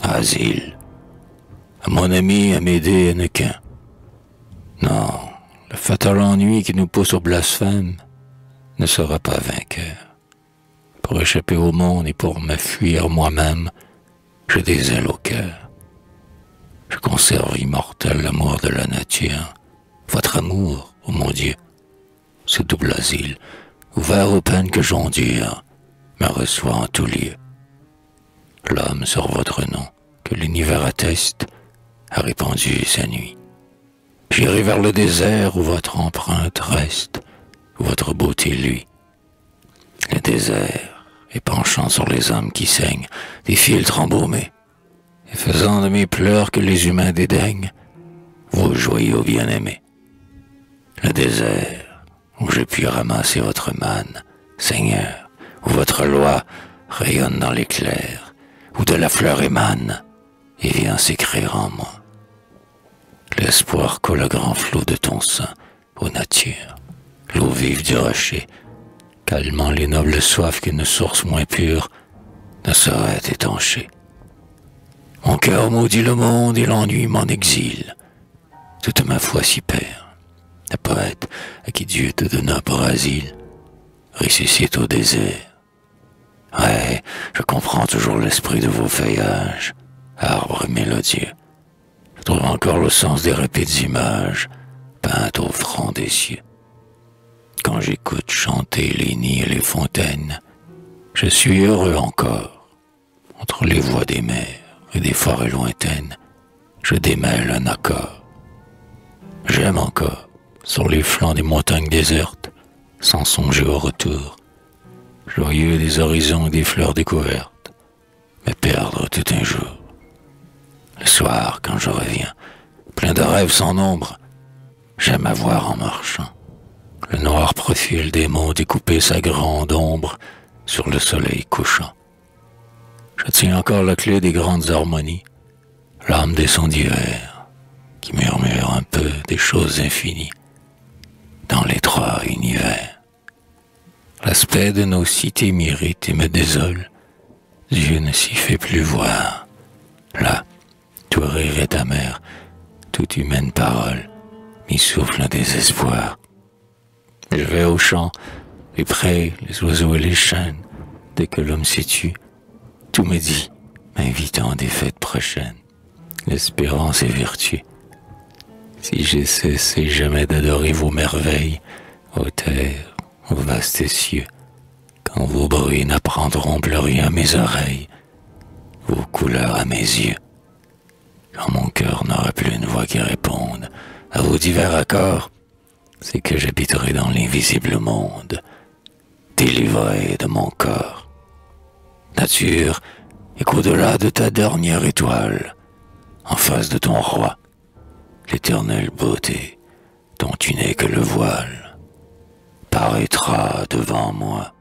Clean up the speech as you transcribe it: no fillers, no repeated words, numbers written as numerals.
asile. À mon ami, à m'aider, à ne qu'un. Non, le fatal ennui qui nous pousse au blasphème ne sera pas vainqueur. Pour échapper au monde et pour me fuir moi-même, j'ai des ailes au cœur. Je conserve immortel l'amour de la nature. Votre amour, ô mon Dieu, ce double asile, ouvert aux peines que j'endure, me reçoit en tout lieu. L'homme sur votre nom, que l'univers atteste, a répandu sa nuit. J'irai vers le désert où votre empreinte reste, où votre beauté luit. Le désert, épanchant sur les âmes qui saignent, des filtres embaumés, et faisant de mes pleurs que les humains dédaignent, vos joyaux bien-aimés. Le désert, où je puis ramasser votre manne, Seigneur, où votre loi rayonne dans l'éclair, où de la fleur émane et vient s'écrire en moi. L'espoir coule à grand flot de ton sein, ô nature, l'eau vive du rocher, calmant les nobles soifs qu'une source moins pure ne saurait étancher. Mon cœur maudit le monde et l'ennui m'en exile. Toute ma foi s'y perd. Le poète à qui Dieu te donna pour asile ressuscite au désert. Ouais, je comprends toujours l'esprit de vos feuillages, arbres mélodieux. Je trouve encore le sens des rapides images peintes au front des cieux. Quand j'écoute chanter les nids et les fontaines, je suis heureux encore. Entre les voix des mers et des forêts lointaines, je démêle un accord. J'aime encore, sur les flancs des montagnes désertes, sans songer au retour, joyeux des horizons et des fleurs découvertes, me perdre tout un jour. Le soir, quand je reviens, plein de rêves sans nombre, j'aime à voir en marchant le noir profil des monts découper sa grande ombre sur le soleil couchant. Je tiens encore la clé des grandes harmonies, l'âme des sons d'hiver, qui murmure un peu des choses infinies dans l'étroit univers. L'aspect de nos cités m'irrite et me désole, Dieu ne s'y fait plus voir. Là, tout rire est amer, toute humaine parole m'y souffle un désespoir. Je vais aux champs, les prés, les oiseaux et les chênes, dès que l'homme s'y tue, tout me dit, m'invitant à des fêtes prochaines, l'espérance et vertu. Si j'ai cessé jamais d'adorer vos merveilles, ô terre, ô vastes cieux, quand vos bruits n'apprendront plus rien à mes oreilles, vos couleurs à mes yeux, quand mon cœur n'aura plus une voix qui réponde à vos divers accords, c'est que j'habiterai dans l'invisible monde, délivré de mon corps. Nature, et qu'au-delà de ta dernière étoile, en face de ton roi, l'éternelle beauté, dont tu n'es que le voile, paraîtra devant moi.